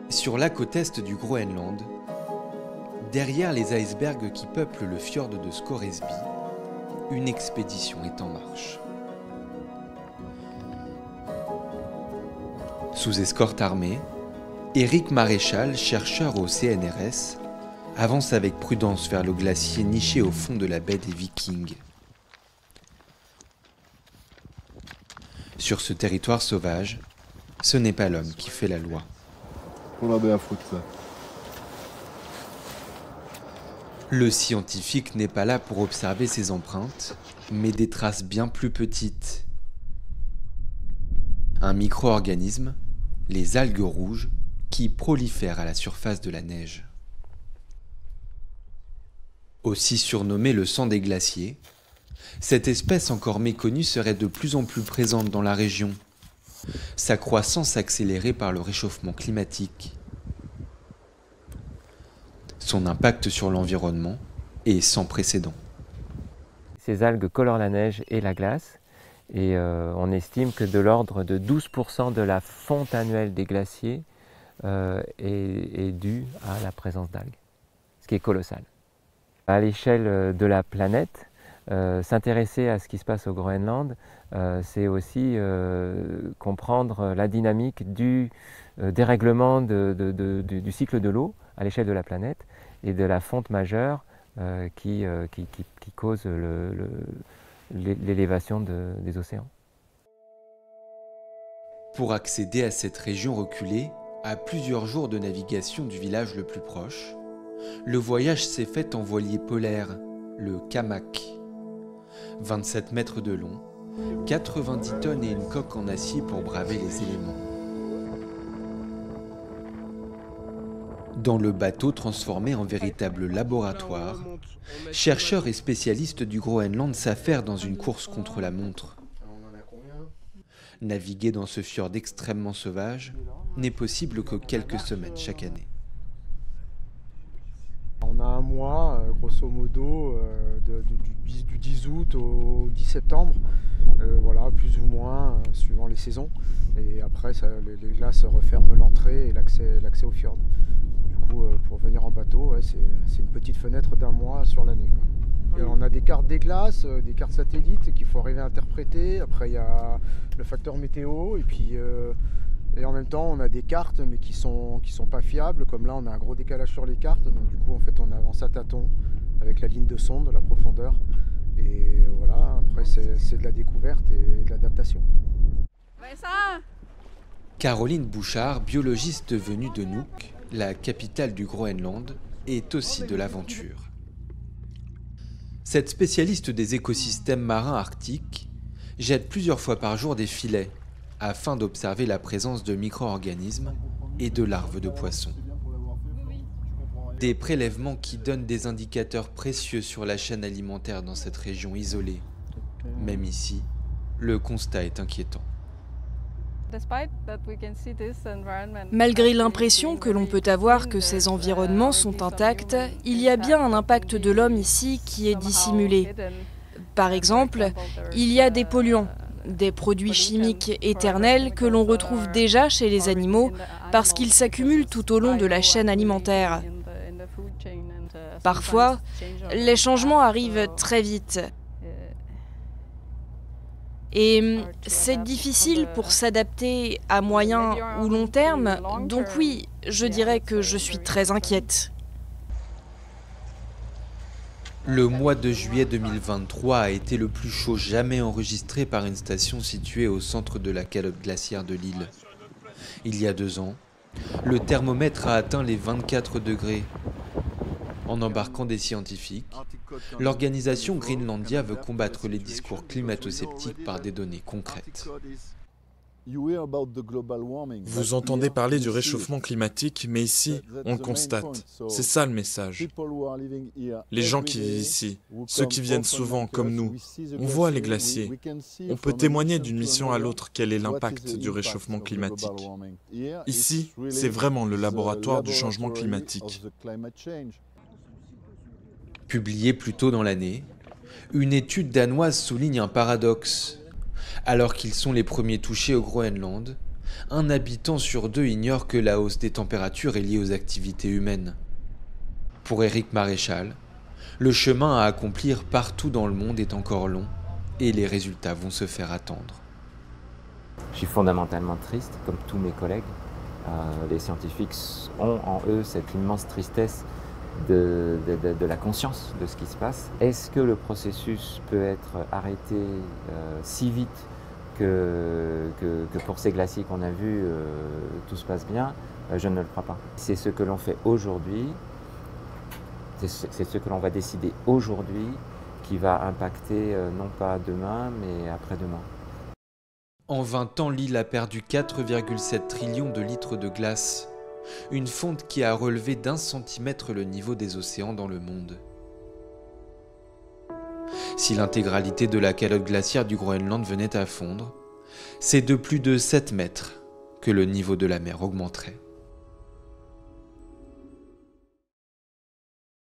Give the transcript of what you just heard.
Sur la côte est du Groenland, derrière les icebergs qui peuplent le fjord de Scoresby, une expédition est en marche. Sous escorte armée, Éric Maréchal, chercheur au CNRS, avance avec prudence vers le glacier niché au fond de la baie des Vikings. Sur ce territoire sauvage, ce n'est pas l'homme qui fait la loi. On a bien à foutre ça. Le scientifique n'est pas là pour observer ses empreintes, mais des traces bien plus petites. Un micro-organisme, les algues rouges, qui prolifèrent à la surface de la neige. Aussi surnommée le sang des glaciers, cette espèce encore méconnue serait de plus en plus présente dans la région, sa croissance accélérée par le réchauffement climatique. Son impact sur l'environnement est sans précédent. Ces algues colorent la neige et la glace, et on estime que de l'ordre de 12% de la fonte annuelle des glaciers est due à la présence d'algues, ce qui est colossal. À l'échelle de la planète, s'intéresser à ce qui se passe au Groenland, c'est aussi comprendre la dynamique du dérèglement du cycle de l'eau à l'échelle de la planète et de la fonte majeure qui cause l'élévation des océans. Pour accéder à cette région reculée, à plusieurs jours de navigation du village le plus proche, le voyage s'est fait en voilier polaire, le Kamak. 27 mètres de long, 90 tonnes et une coque en acier pour braver les éléments. Dans le bateau transformé en véritable laboratoire, chercheurs et spécialistes du Groenland s'affairent dans une course contre la montre. Naviguer dans ce fjord extrêmement sauvage n'est possible que quelques semaines chaque année. On a un mois, grosso modo, du 10 août au 10 septembre, voilà, plus ou moins, suivant les saisons. Et après, les glaces referment l'entrée et l'accès au fjord. Du coup, pour venir en bateau, ouais, c'est une petite fenêtre d'un mois sur l'année. On a des cartes des glaces, des cartes satellites qu'il faut arriver à interpréter. Après, il y a le facteur météo et puis... Et en même temps, on a des cartes, mais qui sont pas fiables. Comme là, on a un gros décalage sur les cartes. Donc du coup, en fait, on avance à tâtons avec la ligne de sonde, la profondeur. Et voilà, après, c'est de la découverte et de l'adaptation. Caroline Bouchard, biologiste venue de Nuuk, la capitale du Groenland, est aussi de l'aventure. Cette spécialiste des écosystèmes marins arctiques jette plusieurs fois par jour des filets afin d'observer la présence de micro-organismes et de larves de poissons. Des prélèvements qui donnent des indicateurs précieux sur la chaîne alimentaire dans cette région isolée. Même ici, le constat est inquiétant. Malgré l'impression que l'on peut avoir que ces environnements sont intacts, il y a bien un impact de l'homme ici qui est dissimulé. Par exemple, il y a des polluants, des produits chimiques éternels que l'on retrouve déjà chez les animaux parce qu'ils s'accumulent tout au long de la chaîne alimentaire. Parfois, les changements arrivent très vite. Et c'est difficile pour s'adapter à moyen ou long terme, donc oui, je dirais que je suis très inquiète. Le mois de juillet 2023 a été le plus chaud jamais enregistré par une station située au centre de la calotte glaciaire de l'île. Il y a 2 ans, le thermomètre a atteint les 24 degrés. En embarquant des scientifiques, l'organisation Greenlandia veut combattre les discours climato-sceptiques par des données concrètes. Vous entendez parler du réchauffement climatique, mais ici, on le constate. C'est ça le message. Les gens qui vivent ici, ceux qui viennent souvent comme nous, on voit les glaciers. On peut témoigner d'une mission à l'autre quel est l'impact du réchauffement climatique. Ici, c'est vraiment le laboratoire du changement climatique. Publiée plus tôt dans l'année, une étude danoise souligne un paradoxe. Alors qu'ils sont les premiers touchés au Groenland, un habitant sur 2 ignore que la hausse des températures est liée aux activités humaines. Pour Éric Maréchal, le chemin à accomplir partout dans le monde est encore long et les résultats vont se faire attendre. Je suis fondamentalement triste, comme tous mes collègues. Les scientifiques ont en eux cette immense tristesse de la conscience de ce qui se passe. Est-ce que le processus peut être arrêté si vite que pour ces glaciers qu'on a vus, tout se passe bien? Je ne le crois pas. C'est ce que l'on fait aujourd'hui, c'est ce que l'on va décider aujourd'hui qui va impacter non pas demain, mais après-demain. En 20 ans, l'île a perdu 4,7 trillions de litres de glace, une fonte qui a relevé d'1 centimètre le niveau des océans dans le monde. Si l'intégralité de la calotte glaciaire du Groenland venait à fondre, c'est de plus de 7 mètres que le niveau de la mer augmenterait.